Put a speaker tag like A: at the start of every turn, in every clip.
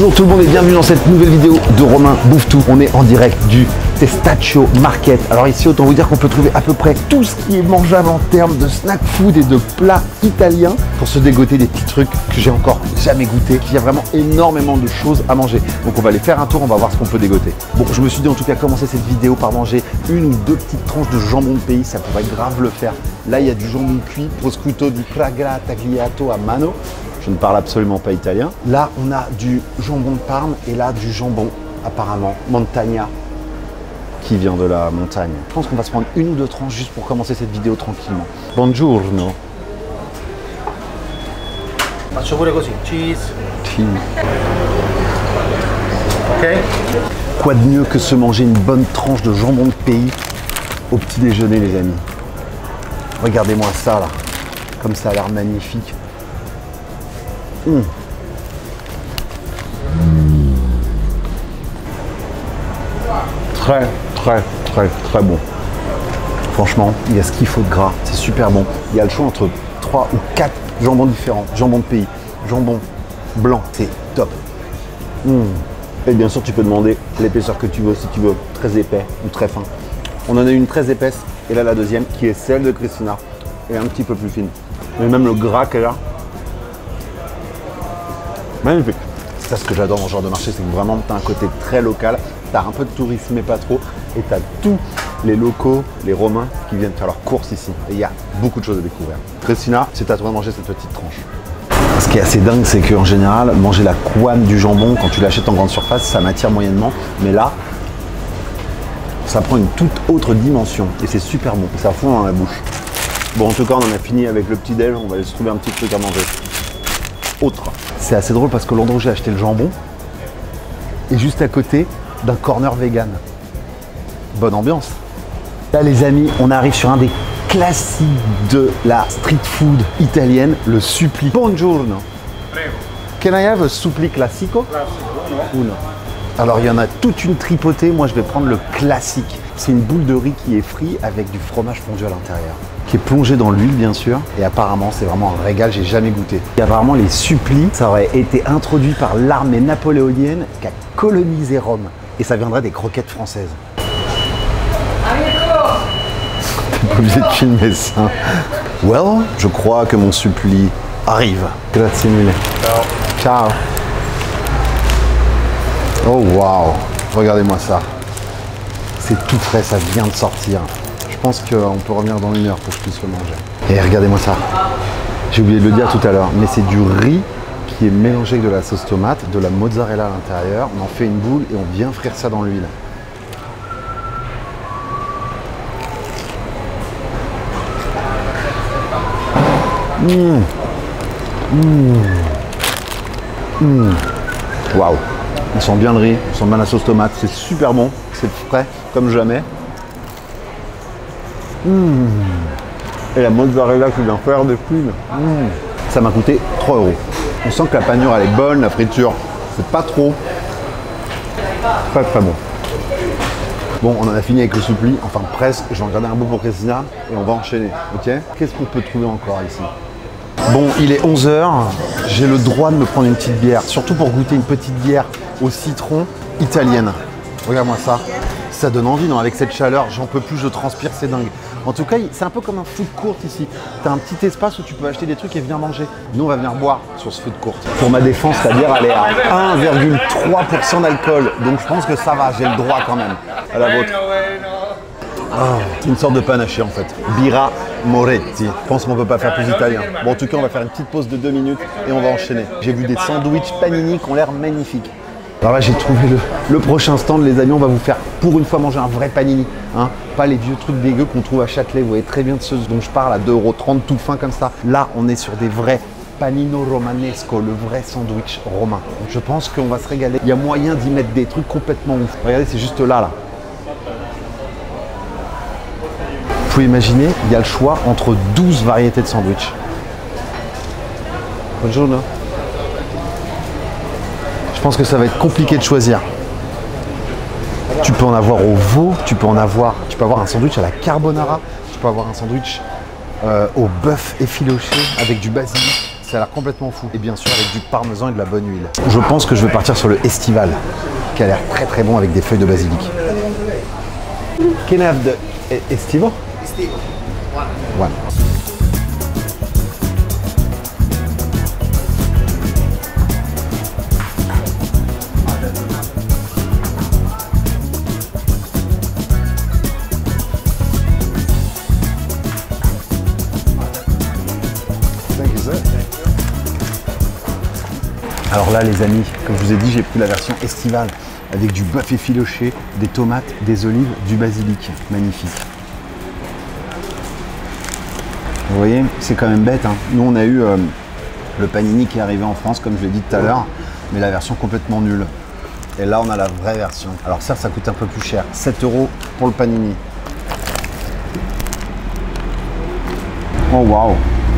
A: Bonjour tout le monde et bienvenue dans cette nouvelle vidéo de Romain Bouffe Tout. On est en direct du Testaccio Market. Alors ici, autant vous dire qu'on peut trouver à peu près tout ce qui est mangeable en termes de snack food et de plats italiens pour se dégoter des petits trucs que j'ai encore jamais goûté. Il y a vraiment énormément de choses à manger. Donc on va aller faire un tour, on va voir ce qu'on peut dégoter. Bon, je me suis dit en tout cas commencer cette vidéo par manger une ou deux petites tranches de jambon de pays, ça pourrait grave le faire. Là, il y a du jambon cuit, prosciutto di Praga tagliato a mano. Je ne parle absolument pas italien. Là, on a du jambon de Parme et là, du jambon, apparemment, Montagna, qui vient de la montagne. Je pense qu'on va se prendre une ou deux tranches juste pour commencer cette vidéo tranquillement. Buongiorno.
B: Faccio pure così, cheese. Ok.
A: Quoi de mieux que se manger une bonne tranche de jambon de pays au petit déjeuner, les amis. Regardez-moi ça, là. Comme ça a l'air magnifique. Très bon. Franchement, il y a ce qu'il faut de gras, c'est super bon. Il y a le choix entre 3 ou 4 jambons différents. Jambon de pays, jambon blanc, c'est top. Et bien sûr, tu peux demander l'épaisseur que tu veux, si tu veux très épais ou très fin. On en a une très épaisse et là la deuxième qui est celle de Christina et un petit peu plus fine. Mais même le gras qu'elle a, magnifique. C'est ça ce que j'adore dans ce genre de marché, c'est que vraiment tu as un côté très local, tu as un peu de tourisme mais pas trop, et tu as tous les locaux, les Romains qui viennent faire leurs courses ici. Et il y a beaucoup de choses à découvrir. Christina, c'est à toi de manger cette petite tranche. Ce qui est assez dingue, c'est qu'en général, manger la couenne du jambon, quand tu l'achètes en grande surface, ça m'attire moyennement. Mais là, ça prend une toute autre dimension et c'est super bon. Ça fond dans la bouche. Bon, en tout cas, on en a fini avec le petit déj. On va aller se trouver un petit truc à manger. Autre. C'est assez drôle parce que l'endroit où j'ai acheté le jambon est juste à côté d'un corner vegan. Bonne ambiance. Là les amis, on arrive sur un des classiques de la street food italienne, le suppli. Buongiorno.
B: Prego.
A: Can I have a suppli classico?
B: Classico,
A: Uno. Alors il y en a toute une tripotée, moi je vais prendre le classique. C'est une boule de riz qui est frite avec du fromage fondu à l'intérieur, qui est plongé dans l'huile bien sûr, et apparemment c'est vraiment un régal, j'ai jamais goûté. Et apparemment les supplis, ça aurait été introduit par l'armée napoléonienne qui a colonisé Rome, et ça viendrait des croquettes françaises. T'es pas obligé de filmer ça. Well, je crois que mon suppli arrive. Grazie mille.
B: Ciao.
A: Ciao. Oh waouh, regardez-moi ça. C'est tout frais, ça vient de sortir. Je pense qu'on peut revenir dans une heure pour que je puisse le manger. Et regardez-moi ça. J'ai oublié de le dire tout à l'heure, mais c'est du riz qui est mélangé avec de la sauce tomate, de la mozzarella à l'intérieur. On en fait une boule et on vient frire ça dans l'huile. Waouh. On sent bien le riz, on sent bien la sauce tomate, c'est super bon, c'est frais comme jamais. Et la mozzarella qui vient faire des fluides. Ça m'a coûté 3 €. On sent que la panure elle est bonne, la friture c'est pas trop. Très bon. Bon, on en a fini avec le suppli, enfin presque. Je vais en garder un bout pour Christina et on va enchaîner, ok? Qu'est-ce qu'on peut trouver encore ici? Bon, il est 11 h, j'ai le droit de me prendre une petite bière, surtout pour goûter une petite bière au citron italienne. Regarde-moi ça, ça donne envie, non? Avec cette chaleur, j'en peux plus, je transpire, c'est dingue. En tout cas, c'est un peu comme un food court ici. Tu as un petit espace où tu peux acheter des trucs et venir manger. Nous, on va venir boire sur ce food court. Pour ma défense, c'est-à-dire elle est à 1,3% d'alcool, donc je pense que ça va, j'ai le droit quand même. À la vôtre. C'est une sorte de panaché en fait. Birra Moretti. Je pense qu'on ne peut pas faire plus italien. Bon, en tout cas, on va faire une petite pause de 2 minutes et on va enchaîner. J'ai vu des sandwichs panini qui ont l'air magnifiques. Alors là, j'ai trouvé le prochain stand, les amis. On va vous faire pour une fois manger un vrai panini. Hein, pas les vieux trucs dégueux qu'on trouve à Châtelet. Vous voyez très bien de ceux dont je parle à 2,30 € tout fin comme ça. Là, on est sur des vrais panino romanesco, le vrai sandwich romain. Donc je pense qu'on va se régaler. Il y a moyen d'y mettre des trucs complètement ouf. Regardez, c'est juste là. Vous pouvez imaginer, il y a le choix entre 12 variétés de sandwich. Buongiorno. Je pense que ça va être compliqué de choisir. Tu peux en avoir au veau, tu peux avoir un sandwich à la carbonara, tu peux avoir un sandwich au bœuf effiloché avec du basilic. Ça a l'air complètement fou. Et bien sûr avec du parmesan et de la bonne huile. Je pense que je vais partir sur le estival, qui a l'air très très bon avec des feuilles de basilic. Can I have the estivo?
B: Estivo.
A: One. Alors là les amis, comme je vous ai dit, j'ai pris la version estivale avec du bœuf effiloché, des tomates, des olives, du basilic. Magnifique. Vous voyez, c'est quand même bête, hein. Nous on a eu le panini qui est arrivé en France, comme je l'ai dit tout à l'heure, mais la version complètement nulle. Et là on a la vraie version. Alors ça coûte un peu plus cher, 7 € pour le panini. Oh waouh.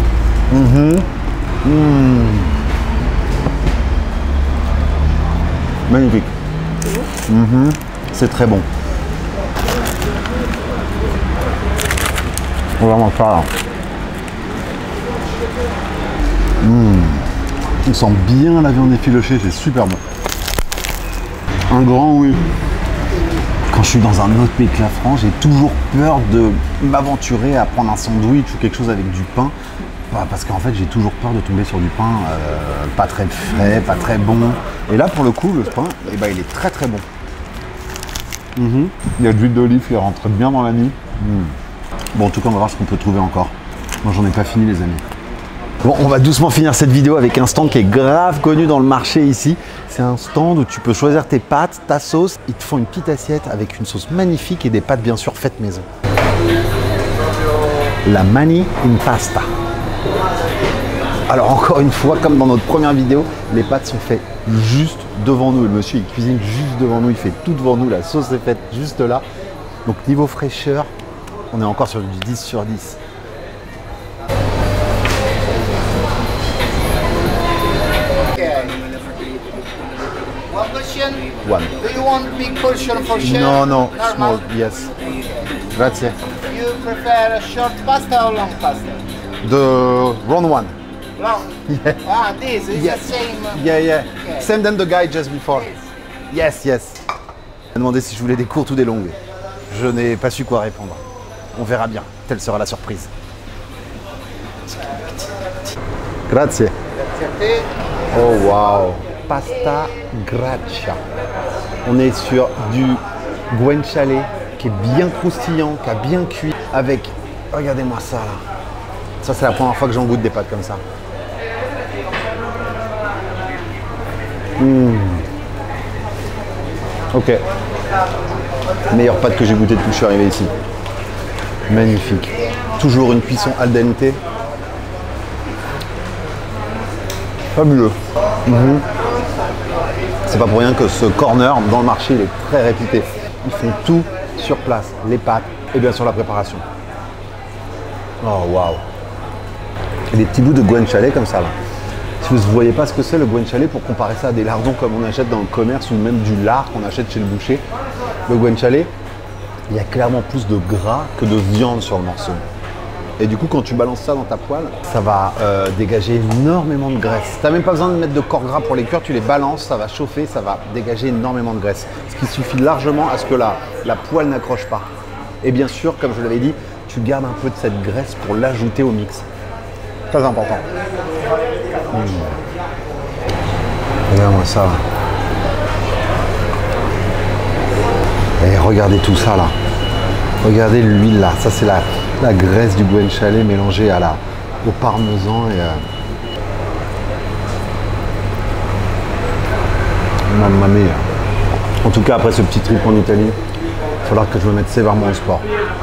A: Magnifique. C'est très bon. On va manger ça là. On sent bien la viande effilochée, c'est super bon. Un grand oui. Quand je suis dans un autre pays que la France, j'ai toujours peur de m'aventurer à prendre un sandwich ou quelque chose avec du pain. Parce qu'en fait, j'ai toujours peur de tomber sur du pain pas très frais, pas très bon. Et là, pour le coup, le pain, eh ben, il est très très bon. Il y a de l'huile d'olive qui rentre bien dans la mie. Bon, en tout cas, on va voir ce qu'on peut trouver encore. Moi, j'en ai pas fini, les amis. Bon, on va doucement finir cette vidéo avec un stand qui est grave connu dans le marché ici. C'est un stand où tu peux choisir tes pâtes, ta sauce. Ils te font une petite assiette avec une sauce magnifique et des pâtes bien sûr faites maison. La mani in pasta. Alors encore une fois, comme dans notre première vidéo, les pâtes sont faites juste devant nous. Le monsieur, il cuisine juste devant nous, il fait tout devant nous. La sauce est faite juste là. Donc niveau fraîcheur, on est encore sur du 10 sur 10.
B: One portion?
A: One.
B: Do you want big portion for chef?
A: No, no,
B: Normal?
A: small, yes. Grazie.
B: You prefer a short pasta or long pasta?
A: The round one.
B: Long?
A: Yeah.
B: Ah, this is
A: Yes.
B: the same.
A: Yeah, yeah.
B: Okay.
A: Same than the guy just before. Yes, yes. Il m'a demandé si je voulais des courtes ou des longues. Je n'ai pas su quoi répondre. On verra bien. Telle sera la surprise. Grazie.
B: Grazie a te.
A: Oh wow. Pasta gracia. On est sur du guanciale qui est bien croustillant, qui a bien cuit avec... Regardez-moi ça là. Ça c'est la première fois que j'en goûte des pâtes comme ça. Ok. Meilleure pâte que j'ai goûtée depuis que je suis arrivé ici. Magnifique. Toujours une cuisson al dente. Fabuleux. C'est pas pour rien que ce corner dans le marché il est très réputé. Ils font tout sur place, les pâtes et bien sûr la préparation. Oh waouh. Et des petits bouts de guanciale comme ça là. Si vous ne voyez pas ce que c'est le guanciale, pour comparer ça à des lardons comme on achète dans le commerce ou même du lard qu'on achète chez le boucher, le guanciale, il y a clairement plus de gras que de viande sur le morceau. Et du coup, quand tu balances ça dans ta poêle, ça va dégager énormément de graisse. Tu n'as même pas besoin de mettre de corps gras pour les cuire, tu les balances, ça va chauffer, ça va dégager énormément de graisse. Ce qui suffit largement à ce que la poêle n'accroche pas. Et bien sûr, comme je l'avais dit, tu gardes un peu de cette graisse pour l'ajouter au mix. Très important. Regarde-moi ça là. Et regardez tout ça là. Regardez l'huile là. Ça c'est la graisse du guanciale mélangée au parmesan et mamma mia. En tout cas après ce petit trip en Italie, il faudra que je me mette sévèrement au sport.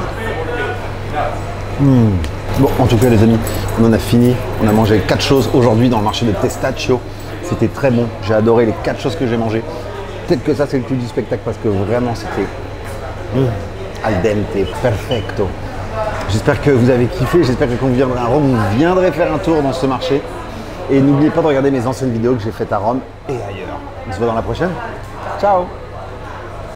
A: Bon, en tout cas les amis, on en a fini. On a mangé 4 choses aujourd'hui dans le marché de Testaccio. C'était très bon. J'ai adoré les 4 choses que j'ai mangées. Peut-être que ça c'est le clou du spectacle parce que vraiment c'était al dente, perfecto. J'espère que vous avez kiffé. J'espère que quand vous viendrez à Rome, vous viendrez faire un tour dans ce marché. Et n'oubliez pas de regarder mes anciennes vidéos que j'ai faites à Rome et ailleurs. On se voit dans la prochaine. Ciao!